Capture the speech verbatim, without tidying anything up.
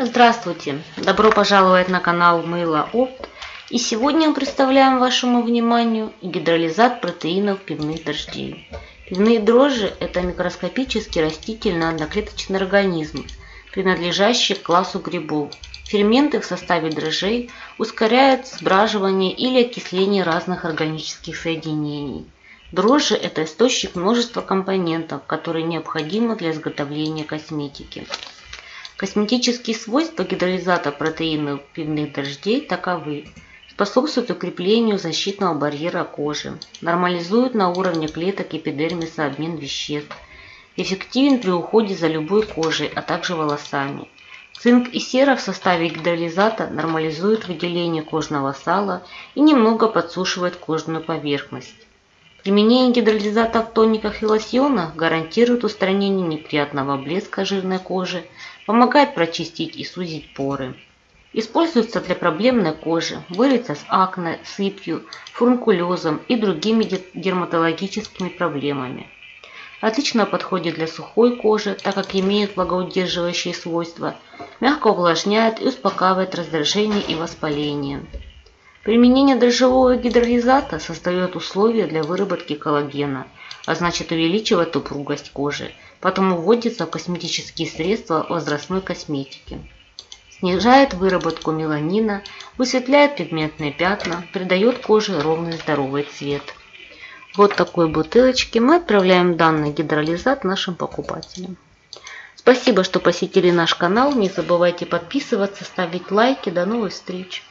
Здравствуйте! Добро пожаловать на канал Мыло Опт. И сегодня мы представляем вашему вниманию гидролизат протеинов пивных дрожжей. Пивные дрожжи – это микроскопический растительный одноклеточный организм, принадлежащий к классу грибов. Ферменты в составе дрожжей ускоряют сбраживание или окисление разных органических соединений. Дрожжи – это источник множества компонентов, которые необходимы для изготовления косметики. Косметические свойства гидролизата протеинов пивных дрожжей таковы: способствуют укреплению защитного барьера кожи, нормализуют на уровне клеток эпидермиса обмен веществ, эффективен при уходе за любой кожей, а также волосами. Цинк и сера в составе гидролизата нормализуют выделение кожного сала и немного подсушивают кожную поверхность. Применение гидролизата в тониках и лосьонах гарантирует устранение неприятного блеска жирной кожи, помогает прочистить и сузить поры. Используется для проблемной кожи, борется с акне, сыпью, фурункулезом и другими дерматологическими проблемами. Отлично подходит для сухой кожи, так как имеет влагоудерживающие свойства, мягко увлажняет и успокаивает раздражение и воспаление. Применение дрожжевого гидролизата создает условия для выработки коллагена, а значит увеличивает упругость кожи, потому вводится в косметические средства возрастной косметики. Снижает выработку меланина, высветляет пигментные пятна, придает коже ровный здоровый цвет. Вот такой бутылочке мы отправляем данный гидролизат нашим покупателям. Спасибо, что посетили наш канал. Не забывайте подписываться, ставить лайки. До новых встреч!